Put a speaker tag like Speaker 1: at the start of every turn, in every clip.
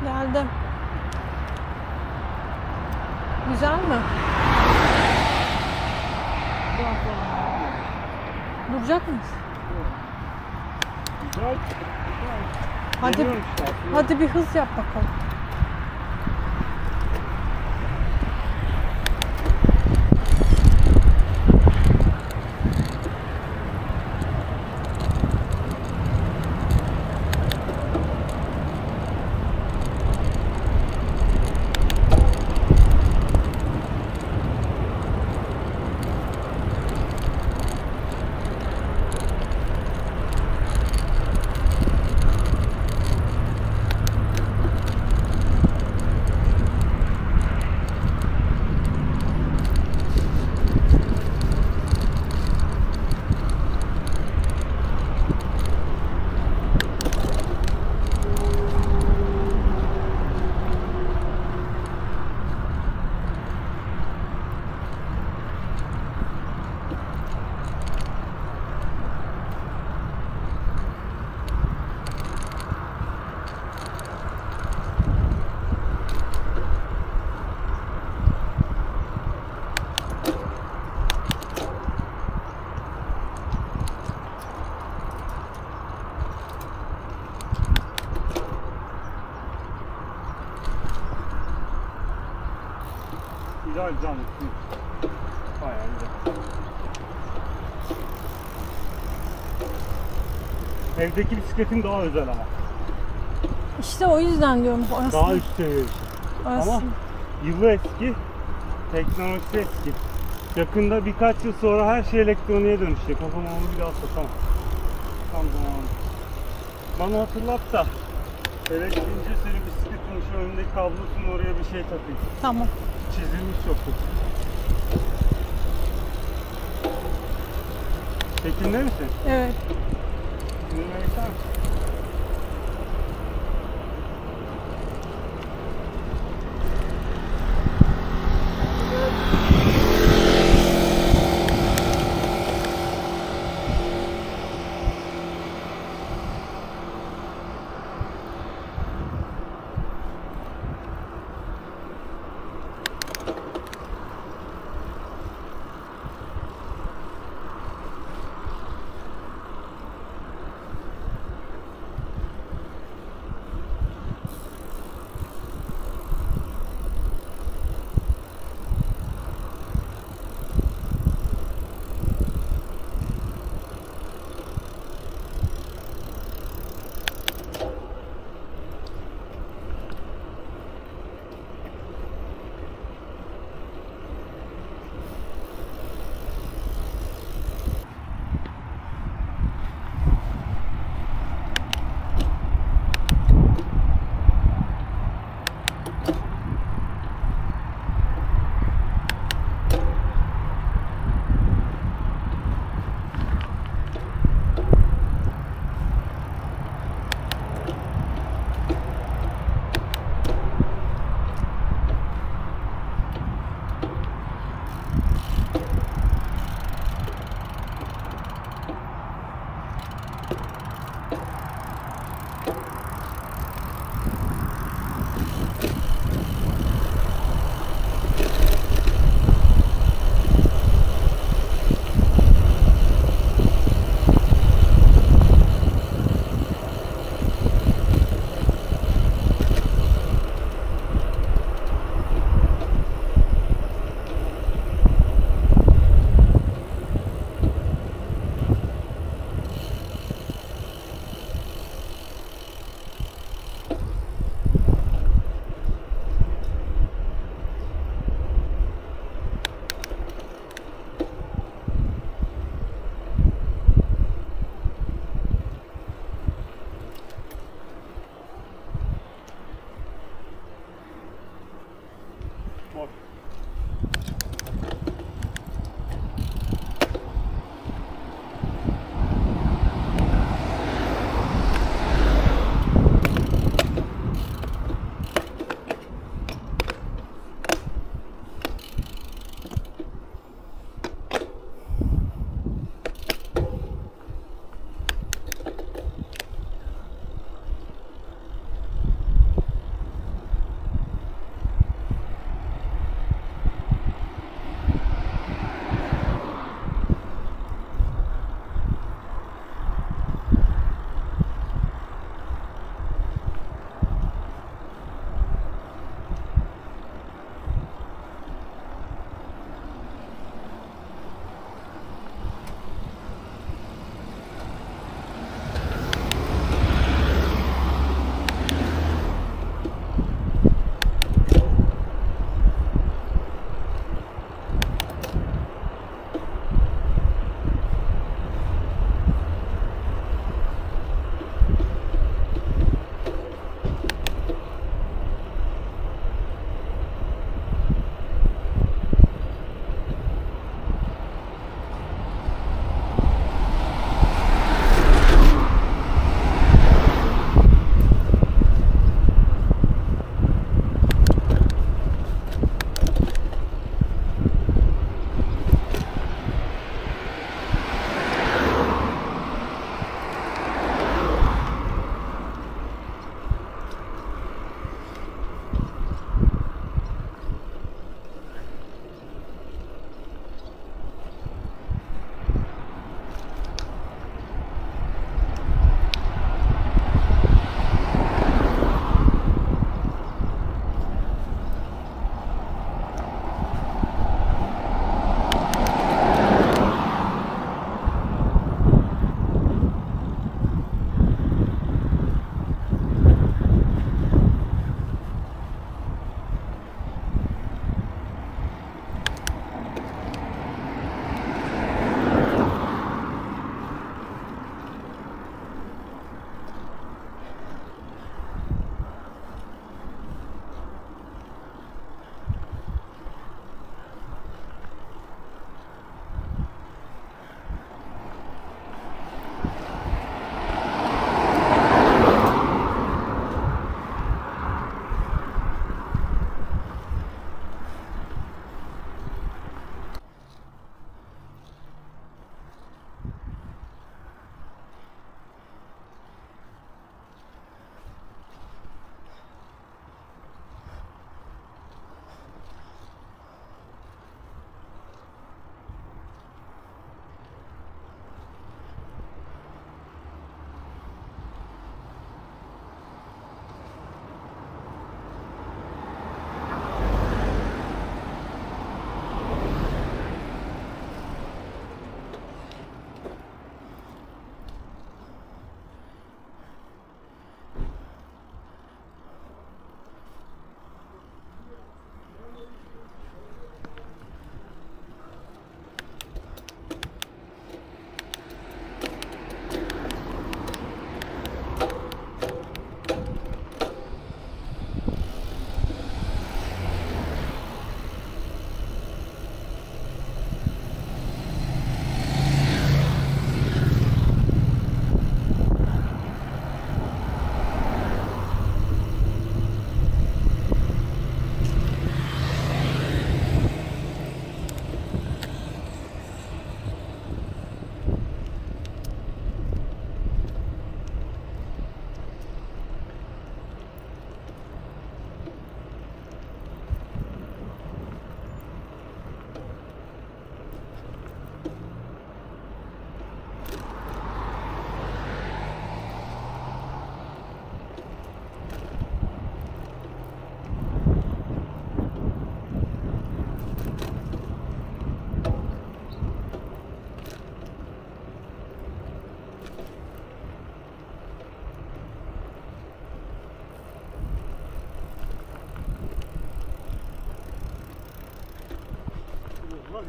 Speaker 1: Geldim. Güzel mi? Duracak mıyız?
Speaker 2: Güzel.
Speaker 1: Hadi, hadi bir hız yap bakalım.
Speaker 2: Güzel güzel mutluyum. Bayağı güzel. Evdeki bisikletim daha özel ama.
Speaker 1: İşte o yüzden diyorum. Orası,
Speaker 2: Daha üst seviye bir şey.
Speaker 1: orası.
Speaker 2: Ama yılı eski, teknolojisi eski. Yakında birkaç yıl sonra her şey elektroniğe dönüşecek. O zaman onu bir daha satamam. Tam zamanı. Bana hatırlat da eve gidince senin bisikletin şu önündeki kablosunu oraya bir şey takayım.
Speaker 1: Tamam.
Speaker 2: Çizilmiş çok kötü. Çekimde misin?
Speaker 1: Evet.
Speaker 2: Dinlemek ister misin?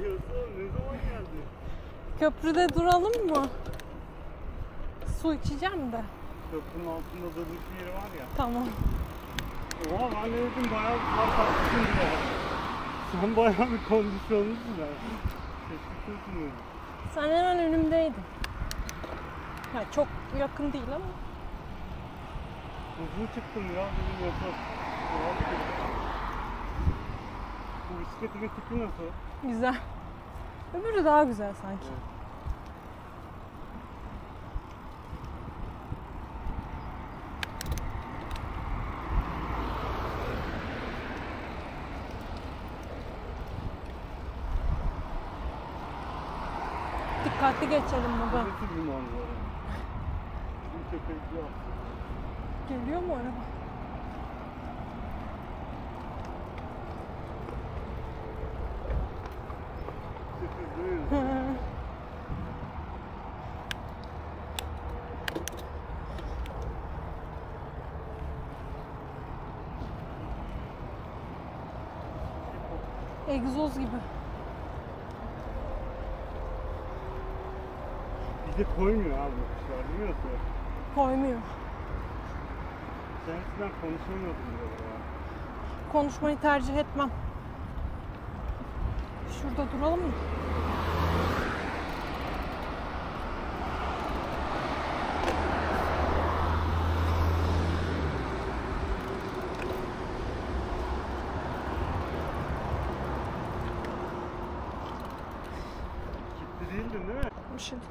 Speaker 2: Liestal ne zaman geldi?
Speaker 1: Köprüde duralım mı? Su içeceğim de.
Speaker 2: Köprünün altında durmuş bir yeri var ya.
Speaker 1: Tamam.
Speaker 2: Oha ben ne dedim bayağı bir tatlısın ya. Sen bayağı bir kondisyonlusun ya. Şaşırtıyorsun beni.
Speaker 1: Sen hemen önümdeydin. Ha, çok yakın değil ama.
Speaker 2: Hızlı çıktım ya dedim yoksa. Bu bisikletin tipi nasıl?
Speaker 1: Güzel. Öbürü daha güzel sanki.
Speaker 2: Evet.
Speaker 1: Dikkatli geçelim baba.
Speaker 2: Nasıl bir manzara? Bir köpekli yok.
Speaker 1: Geliyor mu araba?
Speaker 2: Sürpriz değil mi?
Speaker 1: Egzoz gibi.
Speaker 2: Bize koymuyor abi bu kuşlar biliyor musun?
Speaker 1: Koymuyor.
Speaker 2: Sen eskiden konuşamıyordun diyorlar ya.
Speaker 1: Konuşmayı tercih etmem. Şurada duralım mı?
Speaker 2: Kilitli değildin değil mi?
Speaker 1: Bir şey.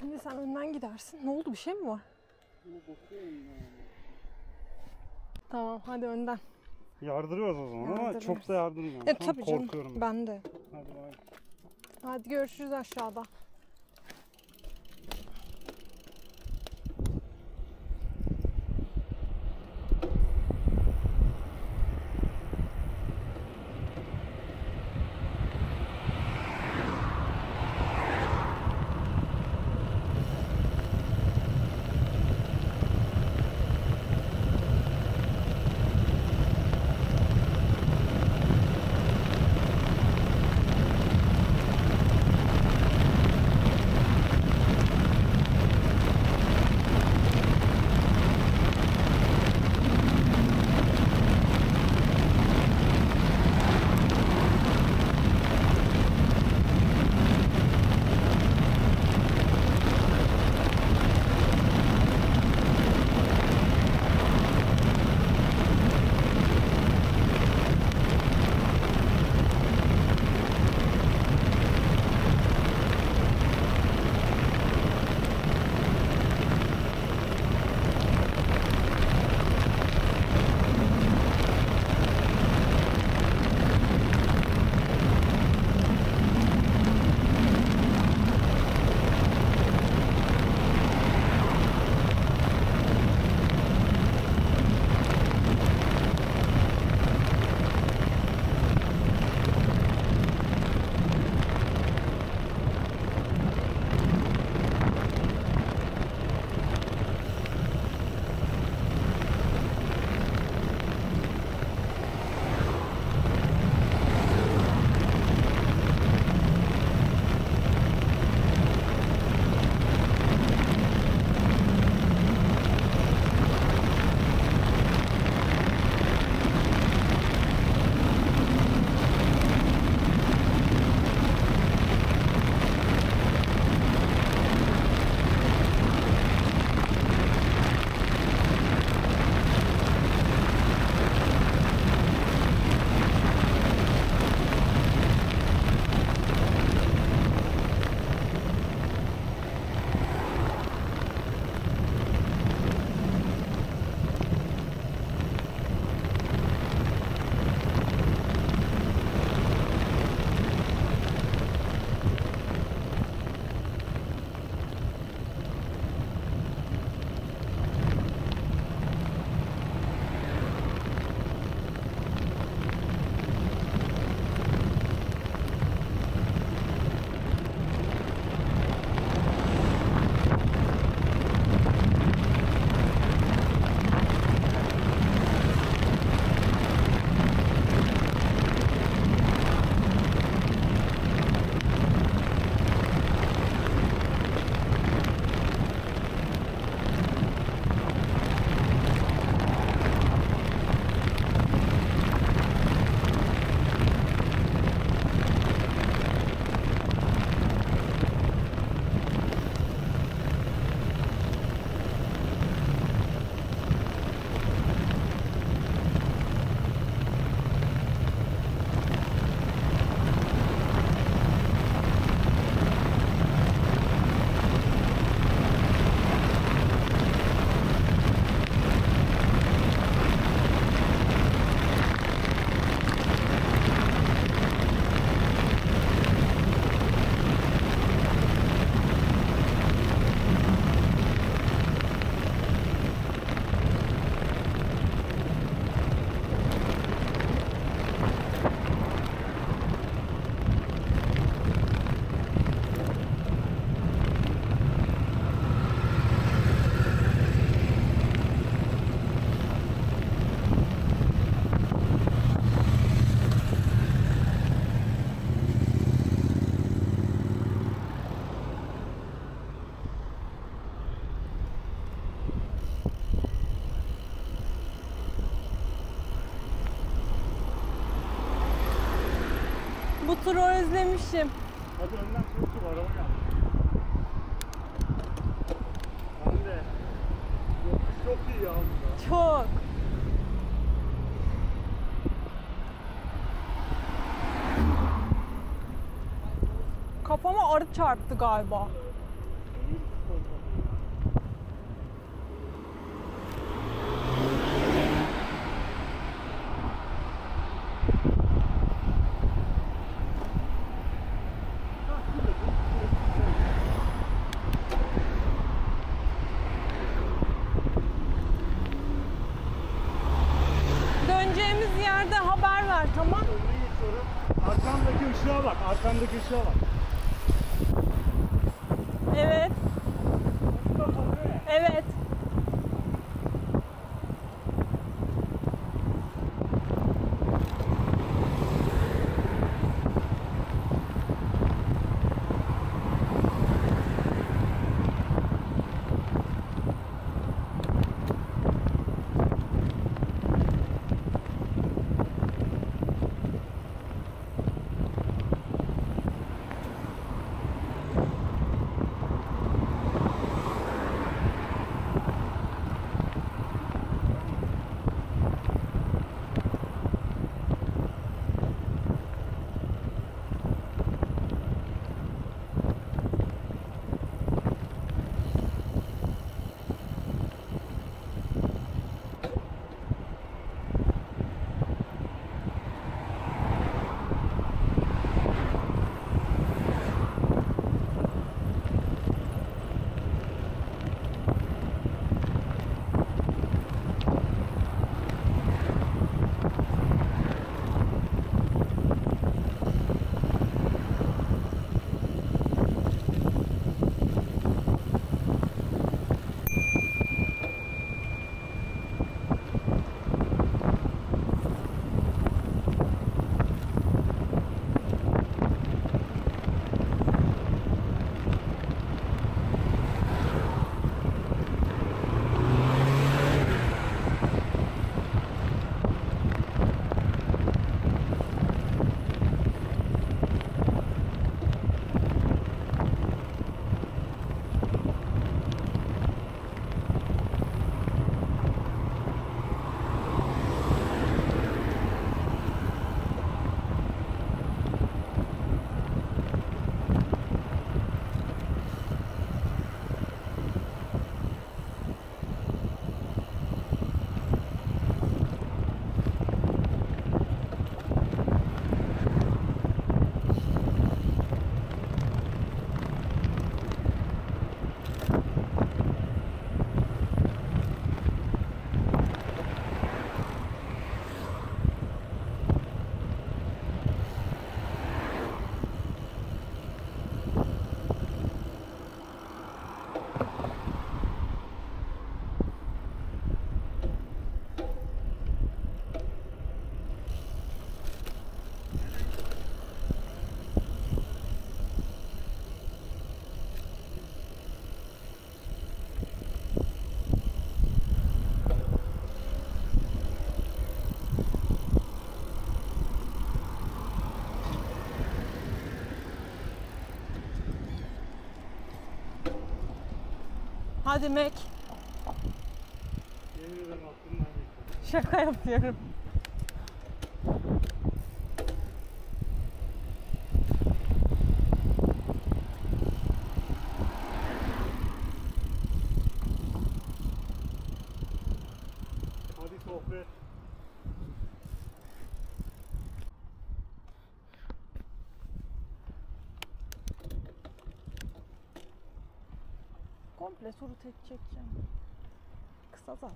Speaker 1: Şimdi sen önden gidersin. Ne oldu, bir şey mi var? Tamam, hadi önden.
Speaker 2: Yardırıyoruz o zaman ama
Speaker 1: Yardırıyoruz.
Speaker 2: çok da yardırmıyorum.
Speaker 1: Tabii canım.
Speaker 2: Korkuyorum.
Speaker 1: Ben de.
Speaker 2: Hadi bay.
Speaker 1: Hadi görüşürüz aşağıda. Bu turu özlemişim.
Speaker 2: Hadi önden çok araba geldi. Ben de. Yokuş çok iyi ya burada.
Speaker 1: Çok. Kafama arı çarptı galiba.
Speaker 2: ışığa bak. Arkamdaki ışığa bak.
Speaker 1: Evet. Evet. Hadi Mac.
Speaker 2: Yemin ederim aklımdan geçti.
Speaker 1: Şaka yapıyorum.
Speaker 2: Hadi sohbet.
Speaker 1: Komple suru tek çekeceğim. Kısa zaten.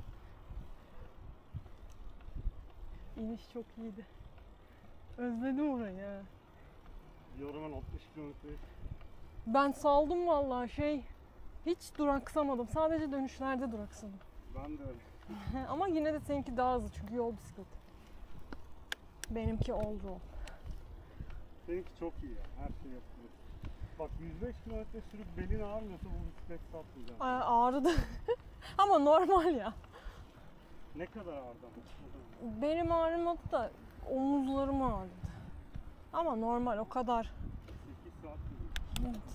Speaker 1: İniş çok iyiydi. Özledim orayı ha.
Speaker 2: Yorumun 60 kilometre.
Speaker 1: Ben saldım vallahi hiç duraksamadım. Sadece dönüşlerde duraksadım.
Speaker 2: Ben de öyle.
Speaker 1: Ama yine de seninki daha hızlı çünkü yol bisikleti. Benimki old roll.
Speaker 2: Seninki çok iyi ya. Her şey yapılır. Bak 105 kilometre sürüp belin ağrmıyorsa bu bisiklet satmayacağım.
Speaker 1: Ağrıdı. Ama normal ya.
Speaker 2: Ne kadar ağrıdı ama?
Speaker 1: Benim ağrımadı da omuzlarım ağrıdı. Ama normal o kadar.
Speaker 2: 8 saat sürüyor.
Speaker 1: Evet.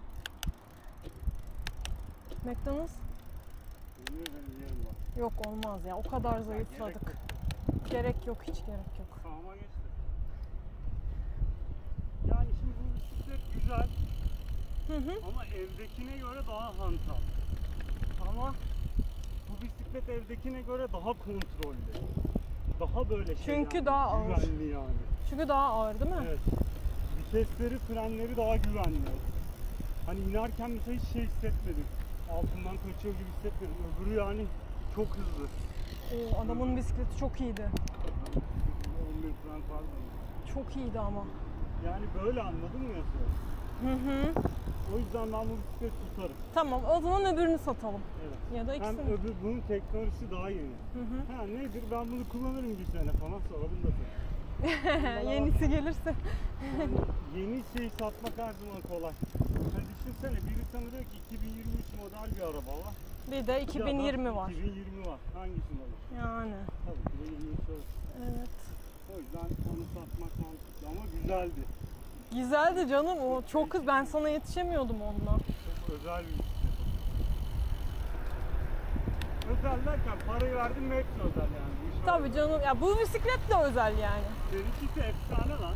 Speaker 1: McDonald's?
Speaker 2: Yemin ederim yerim bak.
Speaker 1: Yok olmaz ya. O kadar zayıfladık. Gerek yok, hiç gerek yok.
Speaker 2: Sağıma geçti. Yani şimdi bu bisiklet güzel. Ama evdekine göre daha hantal. Ama bu bisiklet evdekine göre daha kontrollü. Daha böyle şey
Speaker 1: Çünkü
Speaker 2: yani,
Speaker 1: daha ağır.
Speaker 2: güvenli yani.
Speaker 1: Çünkü daha ağır değil mi?
Speaker 2: Evet. Vitesleri, frenleri daha güvenli. Hani inerken mesela hiç şey hissetmedim. Altından kaçıyor gibi hissetmedim. Öbürü yani çok hızlı.
Speaker 1: Oo, adamın bisikleti çok iyiydi.
Speaker 2: 11 fren pardon.
Speaker 1: Çok iyiydi ama.
Speaker 2: Yani böyle, anladın mı Yasu?
Speaker 1: Hı hı.
Speaker 2: O yüzden ben bu bisikleti tutarım.
Speaker 1: Tamam, o zaman öbürünü satalım.
Speaker 2: Evet.
Speaker 1: Ya da
Speaker 2: Hem
Speaker 1: ikisini.
Speaker 2: bunun teknolojisi daha yeni.
Speaker 1: Hı hı.
Speaker 2: Ha nedir, ben bunu kullanırım bir sene falan, sonra bunu da satarım.
Speaker 1: Yenisi gelirse.
Speaker 2: Yani yeni şey satmak her zaman kolay. Yani düşünsene, biri sana diyor ki 2023 model bir araba var.
Speaker 1: Bir de 2020 var.
Speaker 2: 2020 var. Hangisini alır?
Speaker 1: Yani.
Speaker 2: Tabii ki de 23 olur.
Speaker 1: Evet.
Speaker 2: O yüzden onu satmak mantıklı ama güzeldi.
Speaker 1: Güzeldi canım, o çok hızlı. Ben sana yetişemiyordum onunla.
Speaker 2: Çok özel bir bisiklet. Özel derken parayı verdim mi hepsi özel yani. Bu iş
Speaker 1: Tabii
Speaker 2: öyle.
Speaker 1: canım. Ya bu bisiklet de özel yani.
Speaker 2: Benimkisi efsane lan.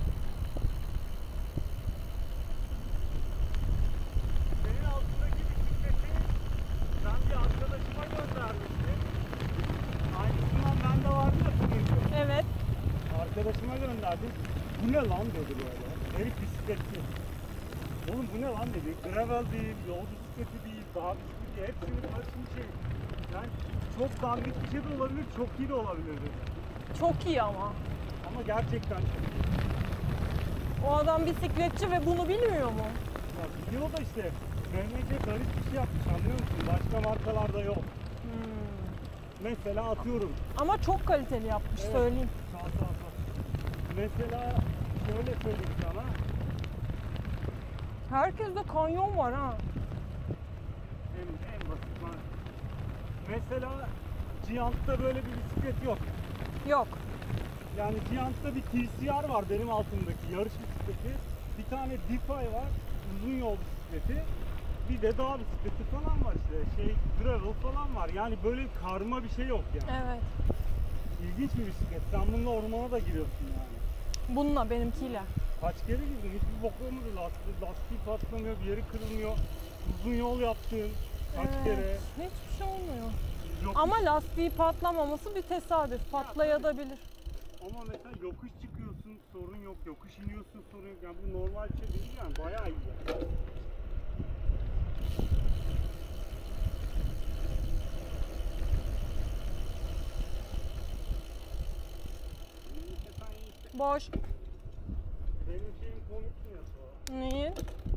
Speaker 2: Senin altındaki bisikleti ben bir arkadaşıma göndermiştim. Aynısından bende vardı ya sıkıntı.
Speaker 1: Evet.
Speaker 2: Arkadaşıma gönderdim. Bu ne lan dedi böyle. Herif bisikletçi. Oğlum bu ne lan dedi. Gravel değil, yol bisikleti değil, dağ bisikleti, hepsinin karışımı şey. Yani çok dandik bir şey de olabilir, çok iyi de olabilir dedi.
Speaker 1: Çok iyi ama.
Speaker 2: Ama gerçekten çok iyi.
Speaker 1: O adam bisikletçi ve bunu bilmiyor mu?
Speaker 2: Ya biliyor da işte BMW garip bir şey yapmış, anlıyor musun? Başka markalarda yok. Mesela atıyorum.
Speaker 1: Ama çok kaliteli yapmış,
Speaker 2: Evet.
Speaker 1: söyleyeyim.
Speaker 2: Sağ. Mesela şöyle söyleyeyim sana.
Speaker 1: Herkeste kanyon var ha.
Speaker 2: En basit var. Mesela Giant'ta böyle bir bisiklet yok.
Speaker 1: Yok.
Speaker 2: Yani Giant'ta bir TCR var benim altımdaki yarış bisikleti. Bir tane Defy var, uzun yol bisikleti. Bir de dağ bisikleti falan var işte. Gravel falan var. Yani böyle karma bir şey yok yani.
Speaker 1: Evet.
Speaker 2: İlginç bir bisiklet. Sen bununla ormana da giriyorsun yani.
Speaker 1: Bununla, benimkiyle.
Speaker 2: Kaç kere girdin? Hiçbir bok olmadı. Lastiği patlamıyor, bir yeri kırılmıyor. Uzun yol yaptın. Kaç kere.
Speaker 1: Hiçbir şey olmuyor.
Speaker 2: Yok.
Speaker 1: Ama lastiği patlamaması bir tesadüf. Patlayabilir.
Speaker 2: Ama mesela yokuş çıkıyorsun, sorun yok. Yokuş iniyorsun, sorun yok. Yani bu normal bir şey değil yani. Bayağı iyi yani.
Speaker 1: Boş.
Speaker 2: Benim şeyim komik mi ya?
Speaker 1: Neyi?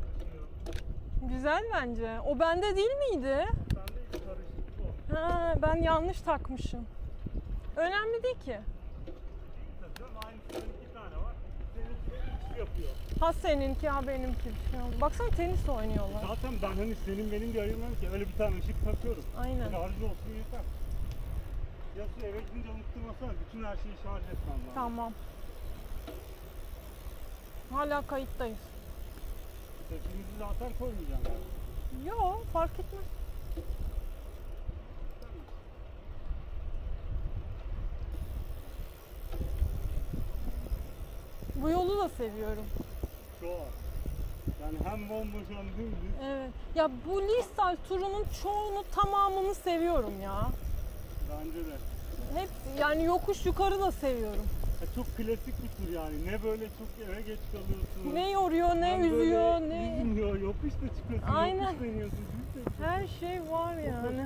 Speaker 1: Güzel bence. O bende değil miydi?
Speaker 2: Sende hiç karışık bu.
Speaker 1: Ha, ben yanlış takmışım. Önemli değil ki.
Speaker 2: Takıyorum, aynısının 2 tane var. Senin 3 yapıyor.
Speaker 1: Ha seninki, ha benimki. Baksana tenis oynuyorlar.
Speaker 2: Zaten ben hani senin benim diye ayırmam ki, öyle bir tane ışık takıyorum.
Speaker 1: Aynen.
Speaker 2: Şarjlı olsun yeter. Ya şu eve gidince unutturmasana, bütün her şeyi şarj etmem lazım.
Speaker 1: Tamam. Hala kayıttayız.
Speaker 2: Sesimizi zaten koymayacağım yani.
Speaker 1: Yo, fark etmez. Bu yolu da seviyorum.
Speaker 2: Şu an. Yani hem bomboş hem dümdüz.
Speaker 1: Evet. Ya bu Liestal turunun çoğunu, tamamını seviyorum ya.
Speaker 2: Bence de.
Speaker 1: Hep yani yokuş yukarı da seviyorum.
Speaker 2: Çok klasik bir tur yani. Ne böyle çok eve geç kalıyorsun.
Speaker 1: Ne yoruyor, ne
Speaker 2: hem
Speaker 1: üzüyor,
Speaker 2: böyle
Speaker 1: ne...
Speaker 2: üzmüyor, yokuş da çıkıyorsun,
Speaker 1: Aynen.
Speaker 2: yokuş deniyorsun. Düz de çıkıyorsun.
Speaker 1: Her şey var yani.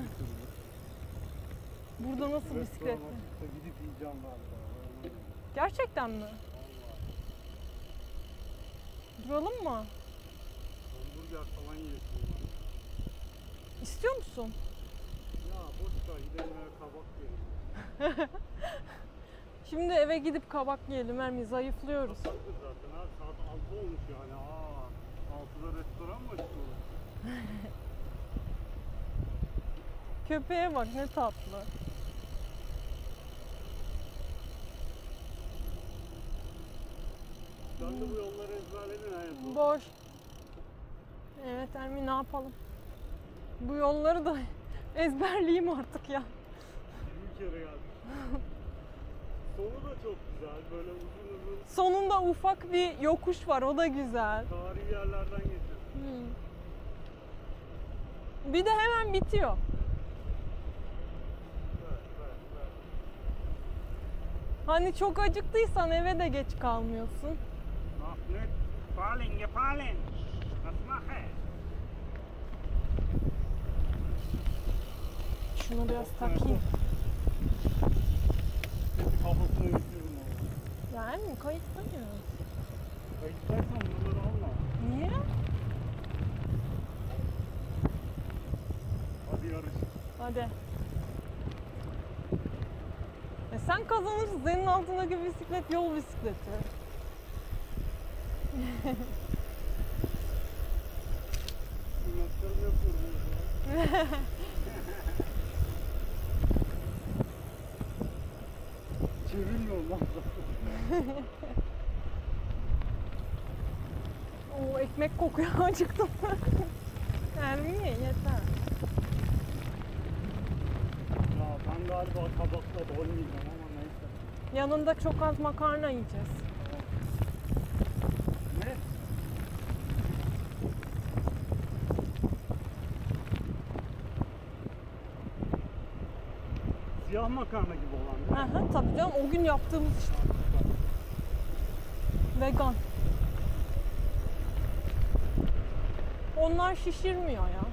Speaker 1: Burada nasıl bisiklet?
Speaker 2: Gidip yiyeceğim galiba.
Speaker 1: Gerçekten mi? Duralım mı?
Speaker 2: Hamburger falan yiyorsun yani.
Speaker 1: İstiyor musun?
Speaker 2: Ya boş ver, gidelim eve kabak yiyelim.
Speaker 1: Şimdi eve gidip kabak yiyelim Ermi, zayıflıyoruz.
Speaker 2: Kapattı zaten ha, saat 6 olmuş yani. 6'da restoran mı açılıyor?
Speaker 1: Köpeğe bak ne tatlı.
Speaker 2: Sen de bu yolları ezberledin hayatım.
Speaker 1: Boş. Evet Ermi, ne yapalım? Bu yolları da ezberleyeyim artık ya.
Speaker 2: Bir kere geldim. Sonu da çok güzel, böyle uzun.
Speaker 1: Sonunda ufak bir yokuş var, o da güzel.
Speaker 2: Tarihi yerlerden geçiyorsun.
Speaker 1: Bir de hemen bitiyor.
Speaker 2: Evet.
Speaker 1: Hani çok acıktıysan eve de geç kalmıyorsun.
Speaker 2: Ahmet, gefallen. Was mache?
Speaker 1: Şunu biraz takayım.
Speaker 2: Kafasına götürürüm onu.
Speaker 1: Ya Ermi, kayıttayız.
Speaker 2: Kayıttaysan bunları alma.
Speaker 1: Niye?
Speaker 2: Hadi yarış.
Speaker 1: Hadi. Sen kazanırsın. Senin altındaki bisiklet yol bisikleti.
Speaker 2: Yunuslarım yapıyorum. Çevirmiyor lan.
Speaker 1: Oo, ekmek kokuyor. Acıktım. Ermin ye, yeter.
Speaker 2: Ya ben galiba kabakla doymayacağım ama neyse.
Speaker 1: Yanında çok az makarna yiyeceğiz.
Speaker 2: Ne? Siyah makarna gibi olan değil mi?
Speaker 1: Aha, tabii canım, o gün yaptığımız işte. Vegan. Onlar şişirmiyor ya.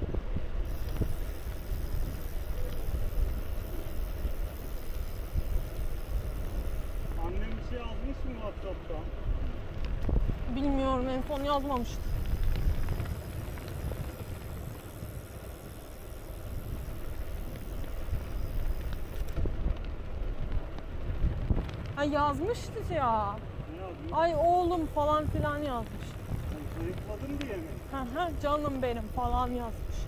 Speaker 2: Annem bir şey yazmış mı WhatsApp'tan?
Speaker 1: Bilmiyorum, en son yazmamıştı. Ha, yazmıştı ya.
Speaker 2: Ne yazmış?
Speaker 1: Ay oğlum falan filan yazmış.
Speaker 2: Sen zayıfladın diye mi?
Speaker 1: Canım benim falan yazmış.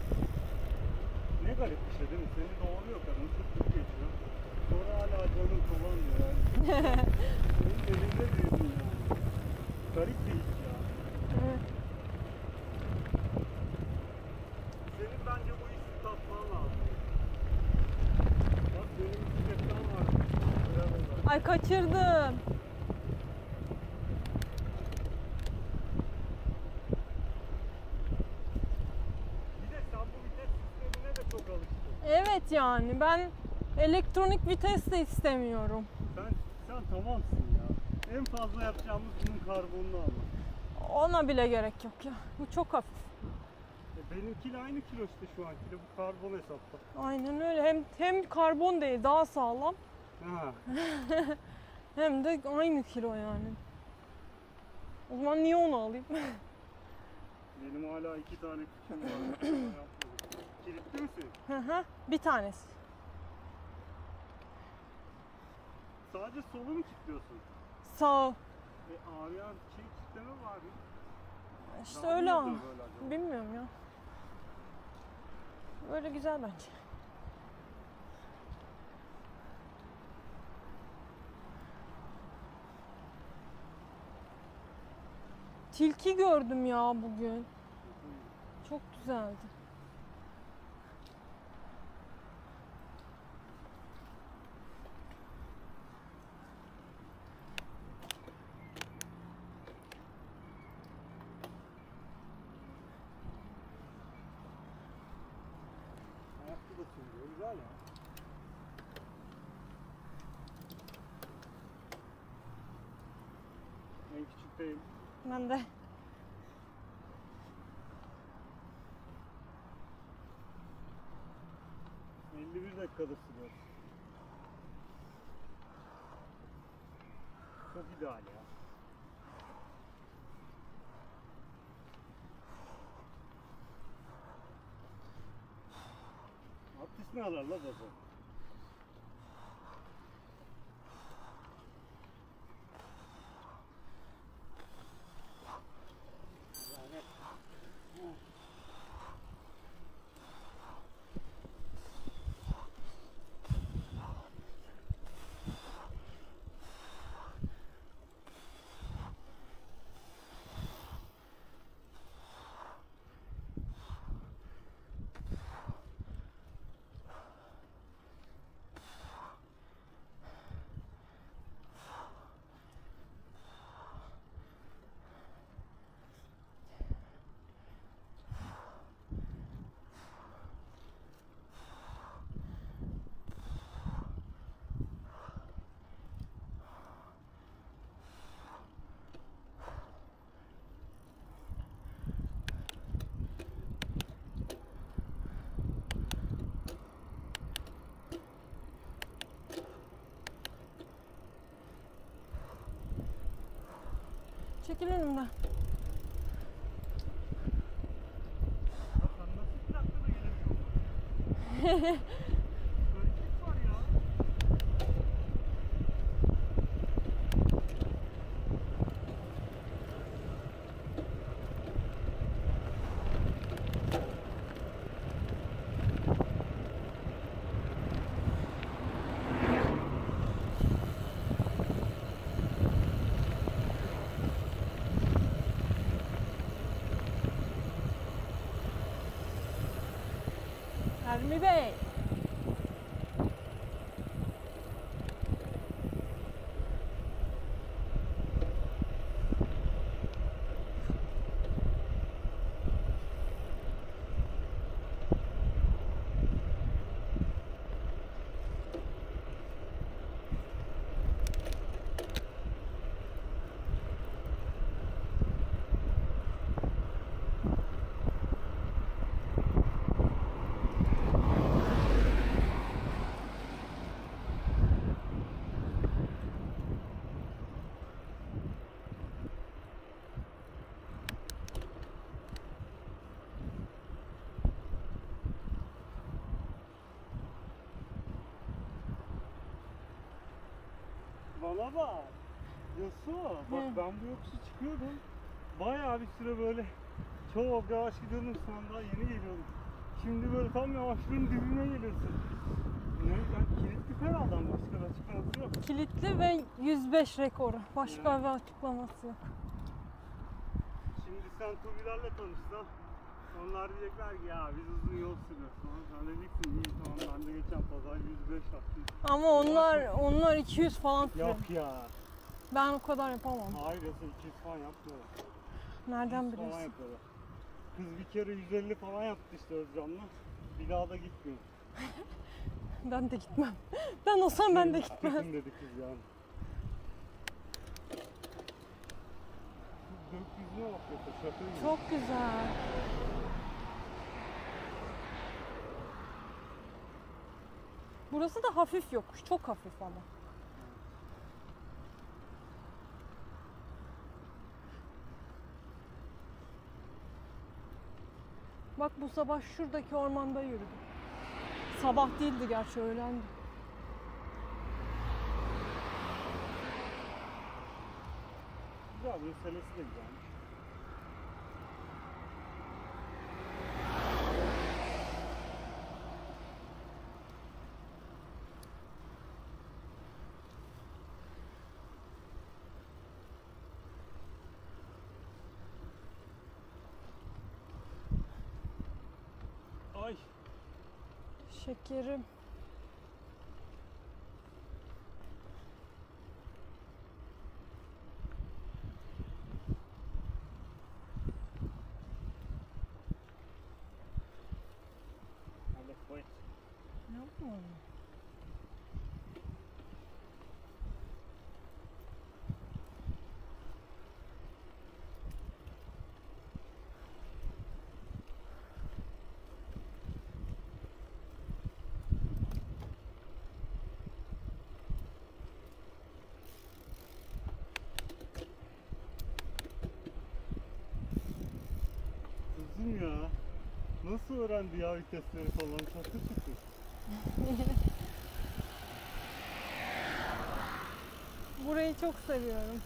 Speaker 2: Ne garip bir şey değil mi? Seni doğuruyor kadın, sıklık geçiyor. Sonra hala canın falan diyor yani. Senin elinde büyüdün yani. Garip bir his ya.
Speaker 1: Evet.
Speaker 2: Senin bence bu hissi tatman lazım. Bak benim bisikletten var. Biraz oldu.
Speaker 1: Ay kaçırdım.
Speaker 2: Bir de sen bu vites sistemine de çok alıştın.
Speaker 1: Evet, yani ben elektronik vites de istemiyorum.
Speaker 2: Sen tamamsın ya. En fazla yapacağımız bunun karbonunu almak.
Speaker 1: Ona bile gerek yok ya. Bu çok hafif.
Speaker 2: Benimkiyle aynı kilo işte şu ankiyle, bu karbon hesapta.
Speaker 1: Aynen öyle. Hem karbon değil, daha sağlam.
Speaker 2: Ha.
Speaker 1: Hem de aynı kilo yani. O zaman niye onu alayım?
Speaker 2: Benim hala 2 tane küçüğüm var. Kilitli misin?
Speaker 1: Bir tanesi.
Speaker 2: Sadece solu mu kilitliyorsun?
Speaker 1: Sağ.
Speaker 2: Ağrıyan kilitleme var mı?
Speaker 1: İşte
Speaker 2: Daha
Speaker 1: öyle
Speaker 2: iyi
Speaker 1: ama.
Speaker 2: olur böyle acaba.
Speaker 1: Bilmiyorum ya. Öyle güzel bence. Tilki gördüm ya bugün. Çok güzeldi.
Speaker 2: Ayakta da sürüyor. Güzel ya. En küçük değil.
Speaker 1: Ben de.
Speaker 2: ...51 dakikada sürüyor. Çok ideal ya. Abdest alır la baba.
Speaker 1: Çekil önümden.
Speaker 2: Ya sen nasıl bir dakikada geliyorsun? Gariplik var ya.
Speaker 1: Ermi Bey.
Speaker 2: Bana bak. Yasu, bak
Speaker 1: Hı.
Speaker 2: ben bu yokuşu çıkıyordum. Bayağı bir süre böyle çok yavaş gidiyordum, sonra daha yeni geliyordum. Şimdi böyle tam yavaşlığın dibine geliyorsun. Ne? Yani kilitli herhalde, başka bir açıklaması yok.
Speaker 1: Kilitli ve 105 rekoru. Başka bir açıklaması yok.
Speaker 2: Şimdi sen Tubilerle tanışsan, onlar diyecekler ki ya biz uzun yol sürüyoruz. Sonra sen de diyeceksin iyi tamam, ben de geçen pazar 105 yaptım.
Speaker 1: Ama onlar 200 falan sürüyor.
Speaker 2: Yok ya.
Speaker 1: Ben o kadar yapamam.
Speaker 2: Hayır yasa 200 falan yapmıyorlar.
Speaker 1: Nereden
Speaker 2: 100 falan
Speaker 1: biliyorsun?
Speaker 2: yapıyorlar. Kız bir kere 150 falan yaptı işte Özcan'la. Bir daha da gitmiyor.
Speaker 1: Ben de gitmem. Ben olsam ben de gitmem.
Speaker 2: Kesin dedi kız yani. Gökyüzüne bak yasa, şaka gibi.
Speaker 1: Çok güzel. Burası da hafif yokuş. Çok hafif ama. Bak bu sabah şuradaki ormanda yürüdüm. Sabah değildi gerçi, öğlendi.
Speaker 2: Güzel, meselesi de güzelmiş. Ay.
Speaker 1: Şekerim.
Speaker 2: Hadi koy.
Speaker 1: Yapma.
Speaker 2: Kızım ya. Nasıl öğrendi ya vitesleri falan? Çatır çatır.
Speaker 1: Burayı çok seviyorum.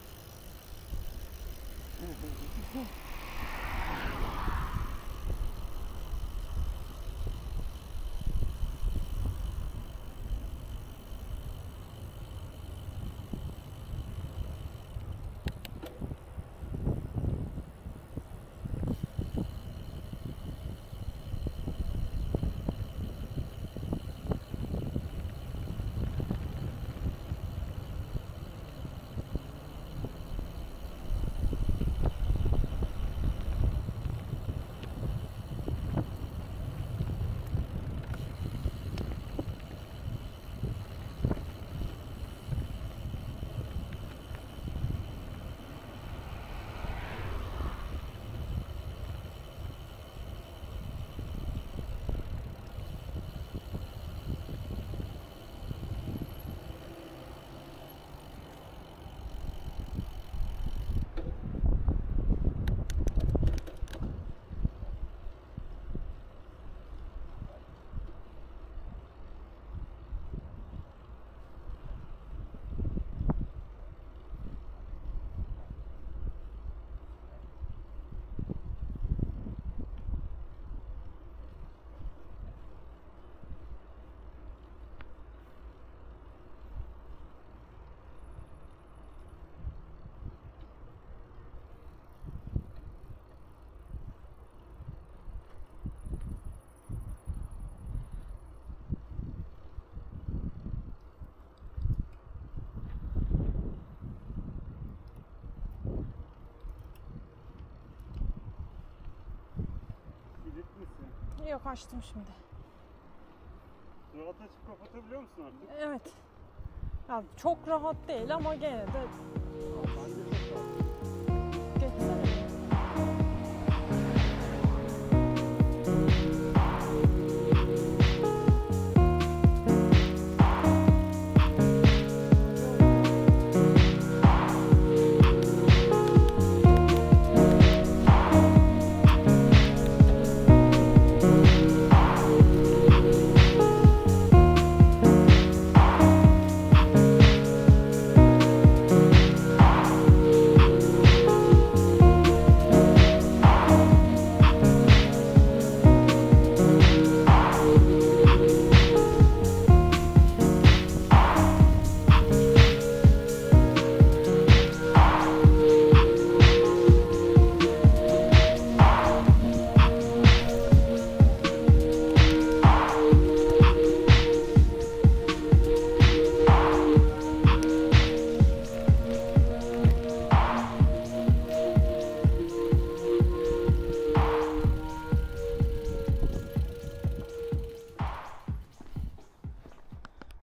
Speaker 1: Yok, açtım şimdi.
Speaker 2: Rahat açıp kapatabiliyor musun artık?
Speaker 1: Evet. Ya çok rahat değil ama gene de. Geçsene.